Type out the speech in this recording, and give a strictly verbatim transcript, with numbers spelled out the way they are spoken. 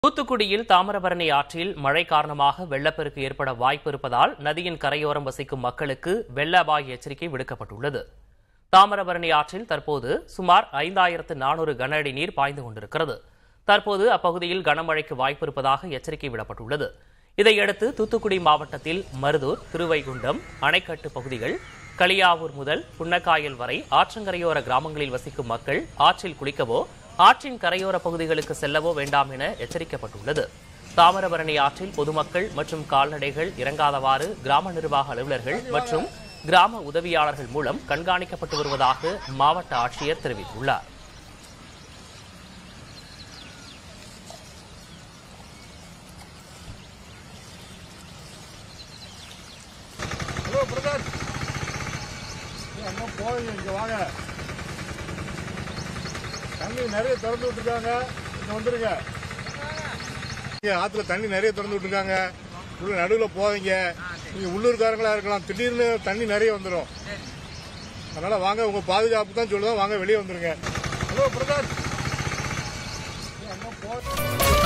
தூத்துக்குடியில் தாமிரபரணி ஆற்றில் மழை காரணமாக வெள்ளப்பெருக்கு ஏற்பட வாய்ப்பு இருப்பதால் நதியின் கரையோரம் வசிக்கும் மக்களுக்கு வெள்ள அபாய எச்சரிக்கை விடுக்கப்பட்டுள்ளது. தாமிரபரணி ஆற்றில் தற்போது சுமார் ஐந்தாயிரத்து நானூறு கன அடி நீர் பாய்ந்து கொண்டிருக்கிறது. தற்போது அப்பகுதியில் கனமழைக்கு வாய்ப்பு இருப்பதாக எச்சரிக்கை விடப்பட்டுள்ளது. இதையடுத்து தூத்துக்குடி மாவட்டத்தில் மருதூர், திருவைகுண்டம், அணைக்கட்டு பகுதிகள், களியாவூர் முதல் புன்னக்காயல் வரை ஆற்றங்கரையோர கிராமங்களில் வசிக்கும் மக்கள் ஆற்றில் குளிக்கவோ ஆற்றின் கரையோர பகுதிகளுக்கு செல்லவோ வேண்டாம் என எச்சரிக்கப்பட்டுள்ளது. தாமிரபரணி ஆற்றில் பொதுமக்கள் மற்றும் கால்நடைகள் இறங்காதவாறு கிராம நிர்வாக அலுவலர்கள் மற்றும் கிராம உதவியாளர்கள் மூலம் கண்காணிக்கப்பட்டு வருவதாக மாவட்ட ஆட்சியர் தெரிவித்துள்ளார். தண்ணி நிறைய திறந்து விட்டுருக்காங்க, இங்க வந்துருங்க. ஆத்துல தண்ணி நிறைய திறந்து விட்டுருக்காங்க, உள்ள நடுவில் போவீங்க. நீங்க உள்ளூர்காரங்களா இருக்கலாம், திடீர்னு தண்ணி நிறைய வந்துடும். அதனால வாங்க, உங்க பாதுகாப்பு தான் சொல்லுவோம், வாங்க வெளியே வந்துருங்க. ஹலோ பிரகாஷ்.